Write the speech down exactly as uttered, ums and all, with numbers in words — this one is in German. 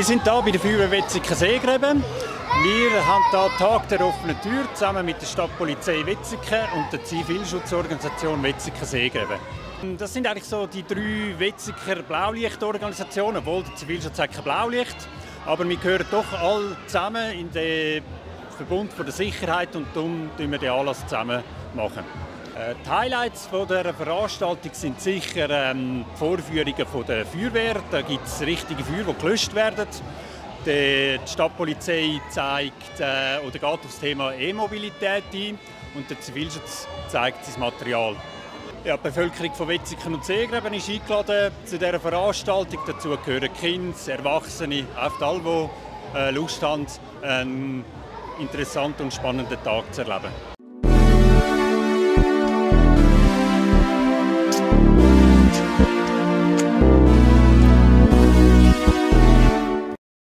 Wir sind hier bei der Feuerwehr Wetzikon-Seegräben. Wir haben hier Tag der offenen Tür zusammen mit der Stadtpolizei Wetzikon und der Zivilschutzorganisation Wetzikon-Seegräben. Das sind eigentlich so die drei Wetziker Blaulichtorganisationen, obwohl der Zivilschutz hat kein Blaulicht. Aber wir gehören doch alle zusammen in den Verbund von der Sicherheit und darum machen wir den Anlass zusammen machen. Die Highlights dieser Veranstaltung sind sicher ähm, die Vorführungen von der Feuerwehr. Da gibt es richtige Feuer, die gelöscht werden. Die Stadtpolizei zeigt äh, oder geht auf das Thema E-Mobilität ein und der Zivilschutz zeigt sein Material. Ja, die Bevölkerung von Wetzikon und Seegräben ist eingeladen zu dieser Veranstaltung. Dazu gehören Kinder, Erwachsene, auch alle, die äh, Lust haben, einen interessanten und spannenden Tag zu erleben.